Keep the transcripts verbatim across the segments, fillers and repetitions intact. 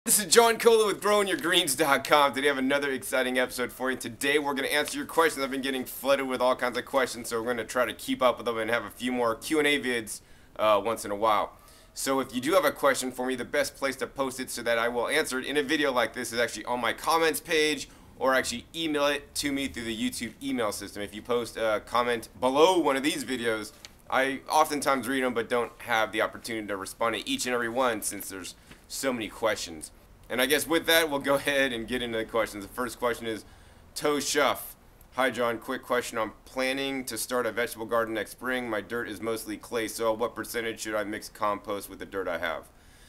This is John Cola with growing your greens dot com. Today I have another exciting episode for you. Today we're going to answer your questions. I've been getting flooded with all kinds of questions, so we're going to try to keep up with them and have a few more Q and A vids uh, once in a while. So if you do have a question for me, the best place to post it so that I will answer it in a video like this is actually on my comments page, or actually email it to me through the YouTube email system. If you post a comment below one of these videos, I oftentimes read them but don't have the opportunity to respond to each and every one since there's so many questions. And I guess with that, we'll go ahead and get into the questions. The first question is Toe Shuff. Hi John, quick question. I'm planning to start a vegetable garden next spring. My dirt is mostly clay soil. What percentage should I mix compost with the dirt I have?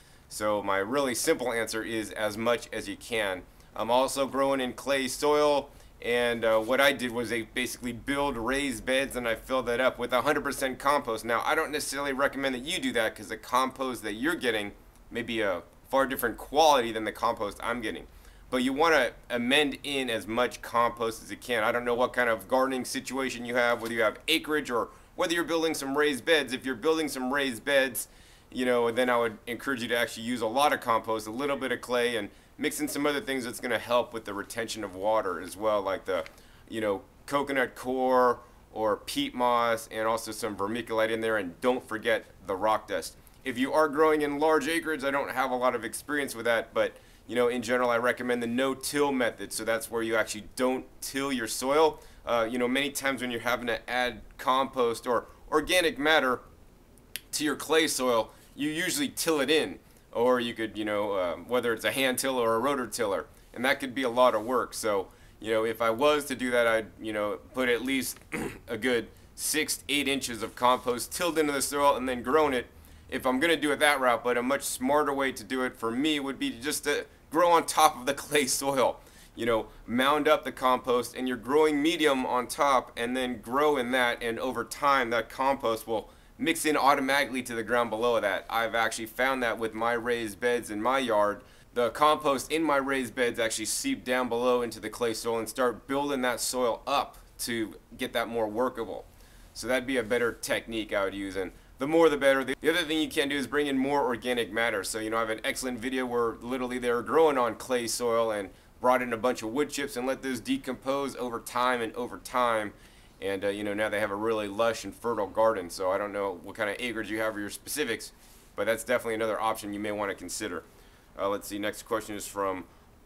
So my really simple answer is as much as you can. I'm also growing in clay soil, and uh, what I did was they basically build raised beds and I filled that up with one hundred percent compost. Now I don't necessarily recommend that you do that because the compost that you're getting may be a far different quality than the compost I'm getting. But you want to amend in as much compost as you can. I don't know what kind of gardening situation you have, whether you have acreage or whether you're building some raised beds. If you're building some raised beds, you know, then I would encourage you to actually use a lot of compost, a little bit of clay, and mix in some other things that's going to help with the retention of water as well, like the, you know, coconut coir or peat moss, and also some vermiculite in there, and don't forget the rock dust. If you are growing in large acreage, I don't have a lot of experience with that, but you know, in general, I recommend the no-till method. So that's where you actually don't till your soil. Uh, you know, many times when you're having to add compost or organic matter to your clay soil, you usually till it in, or you could, you know, uh, whether it's a hand tiller or a rotor tiller, and that could be a lot of work. So, you know, if I was to do that, I'd, you know, put at least a good six, eight inches of compost tilled into the soil and then grown it, if I'm going to do it that route. But a much smarter way to do it for me would be just to grow on top of the clay soil. You know, mound up the compost and your growing medium on top, and then grow in that, and over time that compost will mix in automatically to the ground below that. I've actually found that with my raised beds in my yard. The compost in my raised beds actually seep down below into the clay soil and start building that soil up to get that more workable. So that'd be a better technique I would use, and the more the better. The other thing you can do is bring in more organic matter. So, you know, I have an excellent video where literally they were growing on clay soil and brought in a bunch of wood chips and let those decompose over time and over time. And, uh, you know, now they have a really lush and fertile garden. So I don't know what kind of acreage you have or your specifics, but that's definitely another option you may want to consider. Uh, let's see, next question is from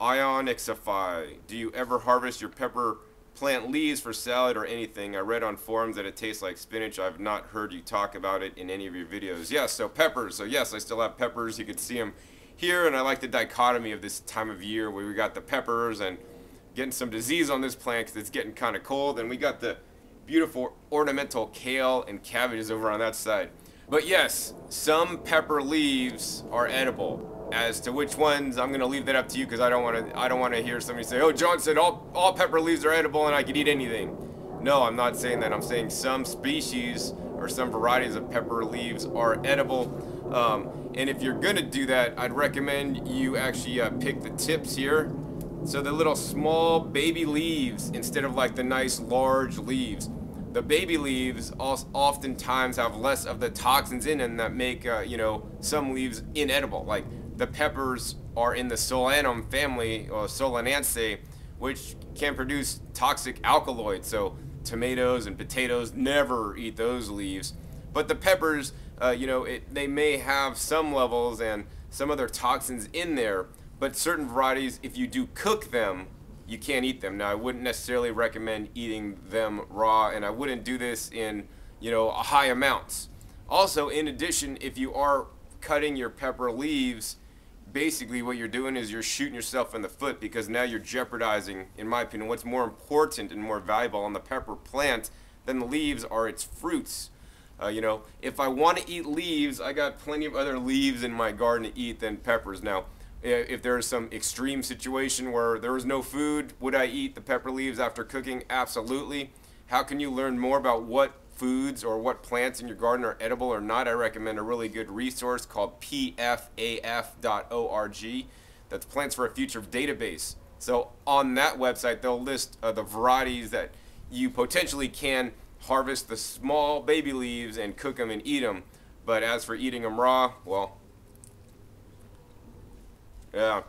Ionixify. Do you ever harvest your pepper plant leaves for salad or anything? I read on forums that it tastes like spinach. I've not heard you talk about it in any of your videos. Yes, so peppers. So yes, I still have peppers. You can see them here, and I like the dichotomy of this time of year where we got the peppers and getting some disease on this plant because it's getting kind of cold, and we got the beautiful ornamental kale and cabbages over on that side. But yes, some pepper leaves are edible. As to which ones, I'm going to leave that up to you because I don't want to I don't want to hear somebody say, oh, John said all, all pepper leaves are edible and I could eat anything. No, I'm not saying that. I'm saying some species or some varieties of pepper leaves are edible. Um, and if you're going to do that, I'd recommend you actually uh, pick the tips here. So the little small baby leaves instead of like the nice large leaves. The baby leaves oftentimes have less of the toxins in them that make, uh, you know, some leaves inedible. Like the peppers are in the Solanum family, or Solanaceae, which can produce toxic alkaloids. So tomatoes and potatoes, never eat those leaves. But the peppers, uh, you know, it, they may have some levels and some other toxins in there, but certain varieties, if you do cook them, you can't eat them. Now, I wouldn't necessarily recommend eating them raw, and I wouldn't do this in, you know, high amounts. Also, in addition, if you are cutting your pepper leaves, basically what you're doing is you're shooting yourself in the foot, because now you're jeopardizing, in my opinion, what's more important and more valuable on the pepper plant than the leaves are its fruits. Uh, you know, if I want to eat leaves, I got plenty of other leaves in my garden to eat than peppers. Now, if there is some extreme situation where there is no food, would I eat the pepper leaves after cooking? Absolutely. How can you learn more about what foods or what plants in your garden are edible or not? I recommend a really good resource called P F A F dot org. That's Plants for a Future database. So on that website, they'll list uh, the varieties that you potentially can harvest the small baby leaves and cook them and eat them. But as for eating them raw, well, yeah,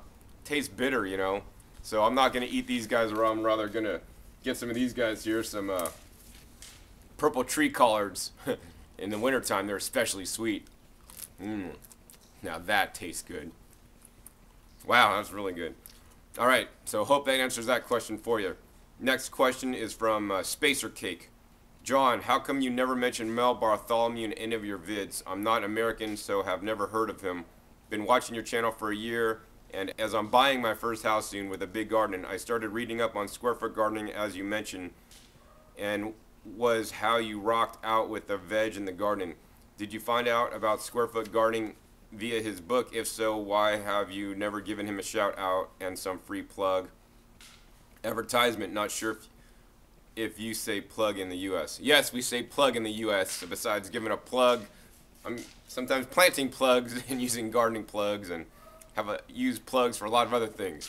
taste bitter, you know. So I'm not gonna eat these guys raw. I'm rather gonna get some of these guys here, some uh, purple tree collards. In the wintertime, they're especially sweet. Mmm. Now that tastes good. Wow, that's really good. All right, so hope that answers that question for you. Next question is from uh, Spacer Cake. John, how come you never mention Mel Bartholomew in any of your vids? I'm not American, so have never heard of him. Been watching your channel for a year, and as I'm buying my first house soon with a big garden, I started reading up on square foot gardening as you mentioned, and was how you rocked out with the veg in the garden. Did you find out about square foot gardening via his book? If so, why have you never given him a shout out and some free plug? Advertisement, not sure if, if you say plug in the U S. Yes, we say plug in the U S. So besides giving a plug, I'm sometimes planting plugs and using gardening plugs and have a, use plugs for a lot of other things.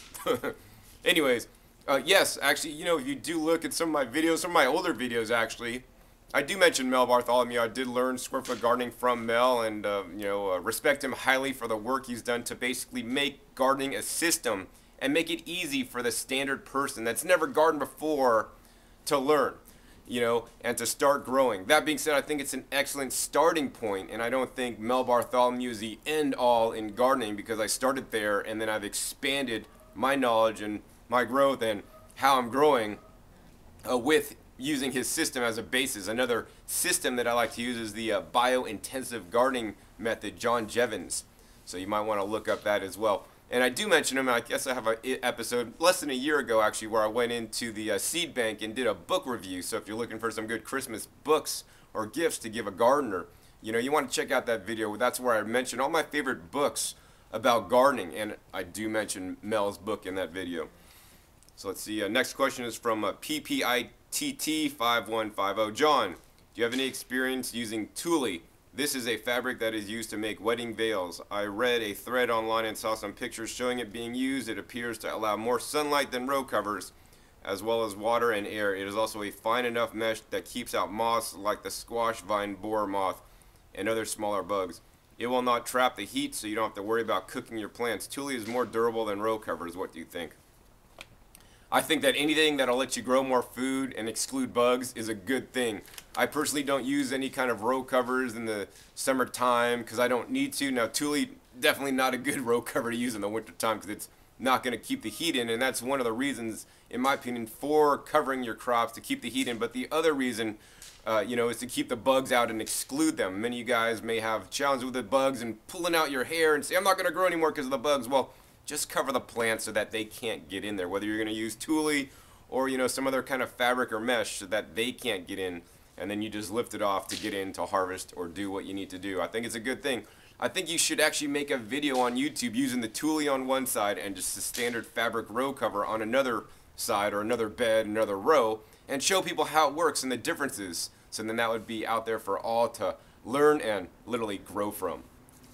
Anyways, Uh, yes, actually, you know, if you do look at some of my videos, some of my older videos, actually, I do mention Mel Bartholomew. I did learn square foot gardening from Mel, and, uh, you know, uh, respect him highly for the work he's done to basically make gardening a system and make it easy for the standard person that's never gardened before to learn, you know, and to start growing. That being said, I think it's an excellent starting point, and I don't think Mel Bartholomew is the end-all in gardening, because I started there, and then I've expanded my knowledge and my growth and how I'm growing uh, with using his system as a basis. Another system that I like to use is the uh, bio-intensive gardening method, John Jevons. So you might want to look up that as well. And I do mention him, I guess I have an episode less than a year ago actually where I went into the uh, seed bank and did a book review. So if you're looking for some good Christmas books or gifts to give a gardener, you know, you want to check out that video. That's where I mention all my favorite books about gardening, and I do mention Mel's book in that video. So let's see, uh, next question is from uh, P P I T T five one five zero. John, do you have any experience using tulle? This is a fabric that is used to make wedding veils. I read a thread online and saw some pictures showing it being used. It appears to allow more sunlight than row covers, as well as water and air. It is also a fine enough mesh that keeps out moths like the squash vine borer moth and other smaller bugs. It will not trap the heat, so you don't have to worry about cooking your plants. Tulle is more durable than row covers. What do you think? I think that anything that'll let you grow more food and exclude bugs is a good thing. I personally don't use any kind of row covers in the summertime because I don't need to. Now, tulle, definitely not a good row cover to use in the wintertime because it's not going to keep the heat in, and that's one of the reasons, in my opinion, for covering your crops, to keep the heat in. But the other reason, uh, you know, is to keep the bugs out and exclude them. Many of you guys may have challenges with the bugs and pulling out your hair and say, I'm not going to grow anymore because of the bugs. Well, just cover the plants so that they can't get in there, whether you're going to use tulle or, you know, some other kind of fabric or mesh so that they can't get in, and then you just lift it off to get in to harvest or do what you need to do. I think it's a good thing. I think you should actually make a video on YouTube using the tulle on one side and just the standard fabric row cover on another side, or another bed, another row, and show people how it works and the differences. So then that would be out there for all to learn and literally grow from.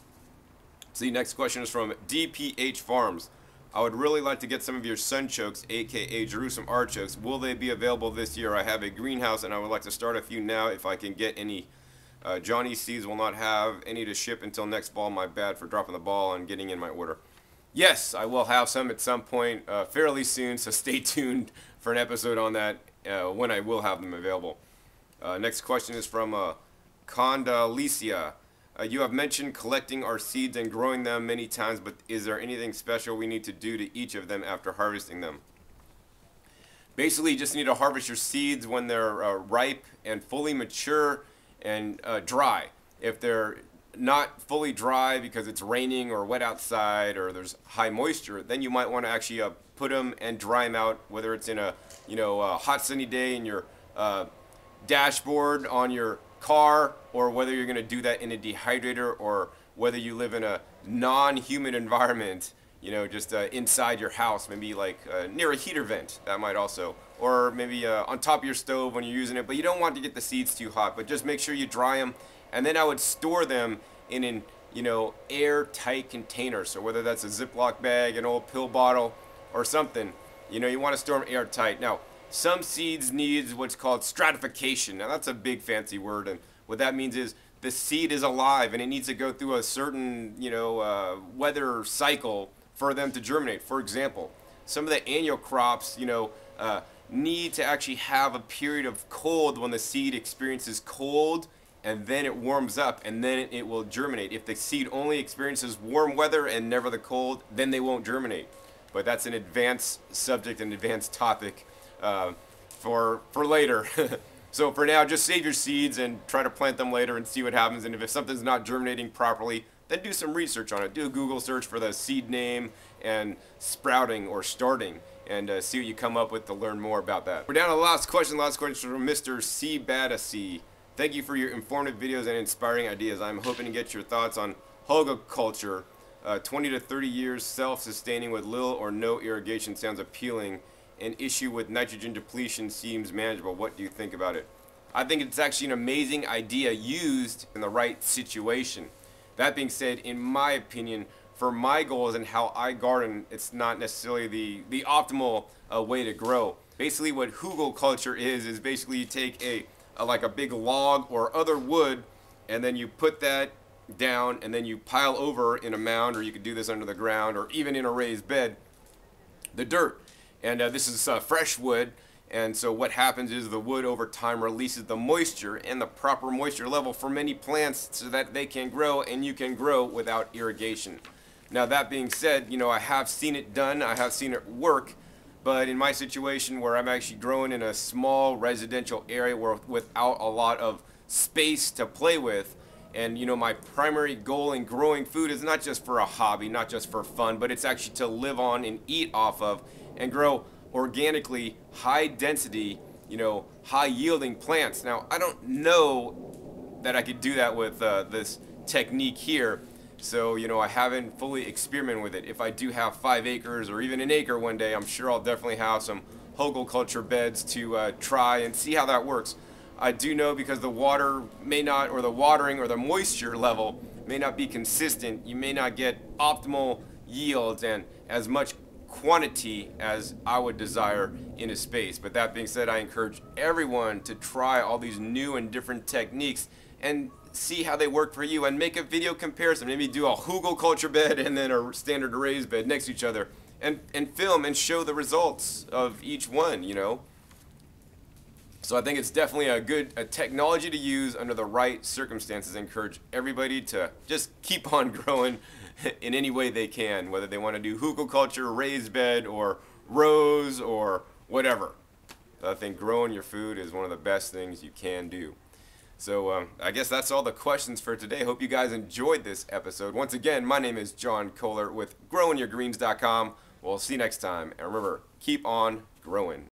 So the next question is from D P H Farms. I would really like to get some of your sunchokes, aka Jerusalem artichokes. Will they be available this year? I have a greenhouse and I would like to start a few now if I can get any. Uh, Johnny Seeds will not have any to ship until next fall. My bad for dropping the ball on getting in my order. Yes, I will have some at some point uh, fairly soon, so stay tuned for an episode on that uh, when I will have them available. Uh, next question is from uh, Condoleezza. Uh, you have mentioned collecting our seeds and growing them many times, but is there anything special we need to do to each of them after harvesting them? Basically, you just need to harvest your seeds when they're uh, ripe and fully mature and uh, dry. If they're not fully dry because it's raining or wet outside or there's high moisture, then you might want to actually uh, put them and dry them out, whether it's in a you know a hot sunny day in your uh, dashboard on your car, or whether you're going to do that in a dehydrator, or whether you live in a non-humid environment, you know, just uh, inside your house, maybe like uh, near a heater vent, that might also, or maybe uh, on top of your stove when you're using it, but you don't want to get the seeds too hot, but just make sure you dry them, and then I would store them in an, you know, airtight container. So whether that's a Ziploc bag, an old pill bottle, or something, you know, you want to store them airtight. Now, some seeds need what's called stratification. Now that's a big fancy word, and what that means is the seed is alive and it needs to go through a certain, you know, uh, weather cycle for them to germinate. For example, some of the annual crops, you know, uh, need to actually have a period of cold when the seed experiences cold, and then it warms up, and then it will germinate. If the seed only experiences warm weather and never the cold, then they won't germinate. But that's an advanced subject, an advanced topic uh, for for later. So for now, just save your seeds and try to plant them later and see what happens. And if something's not germinating properly, then do some research on it. Do a Google search for the seed name and sprouting or starting, and uh, see what you come up with to learn more about that. We're down to the last question. Last question from Mister C. Badassi. Thank you for your informative videos and inspiring ideas. I'm hoping to get your thoughts on hugelkultur. Uh, twenty to thirty years self-sustaining with little or no irrigation sounds appealing. An issue with nitrogen depletion seems manageable. What do you think about it? I think it's actually an amazing idea used in the right situation. That being said, in my opinion, for my goals and how I garden, it's not necessarily the, the optimal uh, way to grow. Basically what hugelkultur is, is basically you take a, a like a big log or other wood, and then you put that down, and then you pile over in a mound, or you could do this under the ground, or even in a raised bed, the dirt. And uh, this is uh, fresh wood, and so what happens is the wood over time releases the moisture and the proper moisture level for many plants so that they can grow, and you can grow without irrigation. Now that being said, you know, I have seen it done, I have seen it work, but in my situation where I'm actually growing in a small residential area where without a lot of space to play with, and you know, my primary goal in growing food is not just for a hobby, not just for fun, but it's actually to live on and eat off of and grow organically high density, you know, high yielding plants. Now, I don't know that I could do that with uh, this technique here. So, you know, I haven't fully experimented with it. If I do have five acres or even an acre one day, I'm sure I'll definitely have some hugelkultur beds to uh, try and see how that works. I do know because the water may not, or the watering or the moisture level may not be consistent. You may not get optimal yields and as much quantity as I would desire in a space. But that being said, I encourage everyone to try all these new and different techniques and see how they work for you, and make a video comparison. Maybe do a hugelkultur bed and then a standard raised bed next to each other, and, and film and show the results of each one, you know. So I think it's definitely a good a technology to use under the right circumstances. I encourage everybody to just keep on growing in any way they can, whether they want to do hugelkultur, raised bed, or rows, or whatever. I think growing your food is one of the best things you can do. So um, I guess that's all the questions for today. Hope you guys enjoyed this episode. Once again, my name is John Kohler with growing your greens dot com. We'll see you next time. And remember, keep on growing.